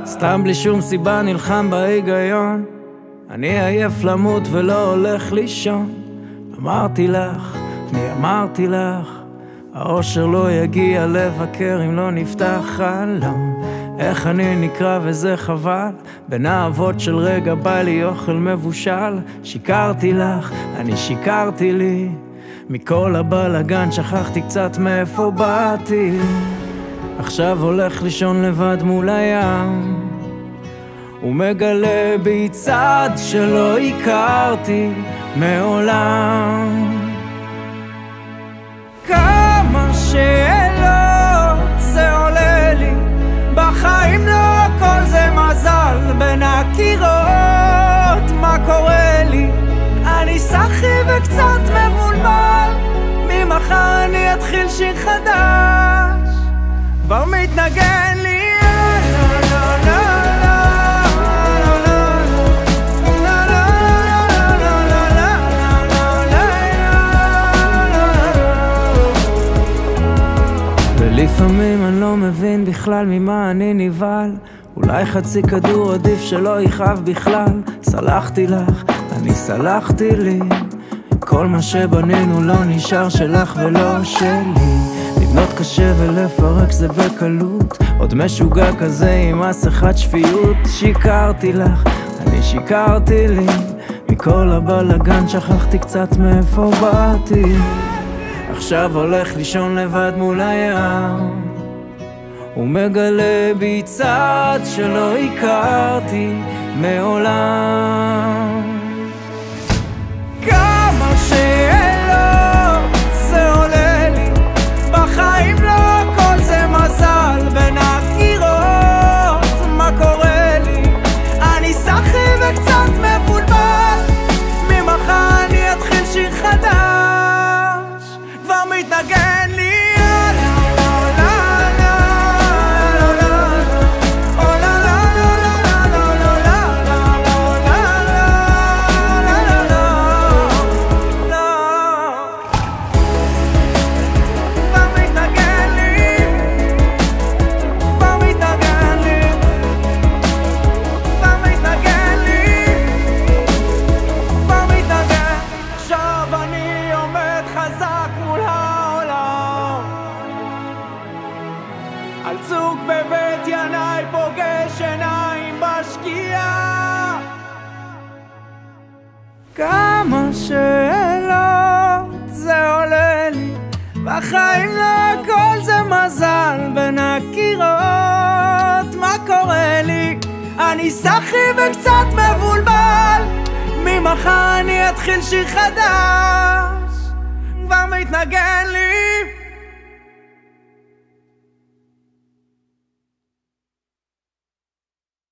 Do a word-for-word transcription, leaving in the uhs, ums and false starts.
סתם בלי שום סיבה נלחם בהיגיון. אני עייף למות ולא הולך לישון. אמרתי לך, אני אמרתי לך, האושר לא יגיע לבקר אם לא נפתח חלום. איך אני נקרא וזה חבל, בין האבות של רגע בא לי אוכל מבושל. שיקרתי לך, אני שיקרתי לי, מכל הבלגן שכחתי קצת מאיפה באתי. עכשיו הולך לישון לבד מול הים, ומגלה בי צד שלא הכרתי מעולם. כמה שאלות זה עולה לי, בחיים לא הכל זה מזל, בין הקירות מה קורה לי? אני סחי וקצת מבולבל, ממחר אני אתחיל שיר חדש, כבר מתנגן לי. ולפעמים אני לא מבין בכלל ממה אני נבהל, אולי חצי כדור עדיף שלא יכאב בכלל. סלחתי לך, אני סלחתי לי, כל מה שבנינו לא נשאר שלך ולא שלי. לבנות קשה ולפרק זה בקלות, עוד משוגע כזה עם מסכת שפיות. שיקרתי לך, אני שיקרתי לי, מכל הבלגן שכחתי קצת מאיפה באתי. עכשיו הולך לישון לבד מול הים, ומגלה בי צד שלא הכרתי מעולם. כמה שאלות זה עולה לי, בחיים לא הכל זה מזל, בין הקירות מה קורה לי? אני סחי וקצת מבולבל, ממחר אני אתחיל שיר חדש, כבר מתנגן לי. על צוק בבית ינאי פוגש עיניים בשקיעה. כמה שאלות זה עולה לי, בחיים לא הכל זה מזל, בין הקירות מה קורה לי? אני סחי וקצת מבולבל, ממחר אני אתחיל שיר חדש, כבר מתנגן